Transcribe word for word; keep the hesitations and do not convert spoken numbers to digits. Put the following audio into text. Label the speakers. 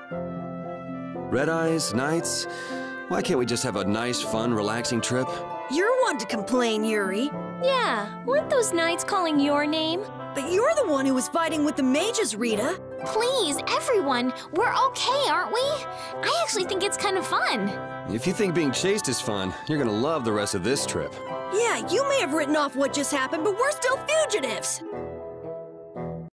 Speaker 1: Red Eyes, Knights, why can't we just have a nice, fun, relaxing trip?
Speaker 2: You're one to complain, Yuri.
Speaker 3: Yeah, weren't those knights calling your name?
Speaker 2: But you're the one who was fighting with the mages, Rita.
Speaker 3: Please, everyone, we're okay, aren't we? I actually think it's kind of fun.
Speaker 1: If you think being chased is fun, you're gonna love the rest of this trip.
Speaker 2: Yeah, you may have written off what just happened, but we're still fugitives.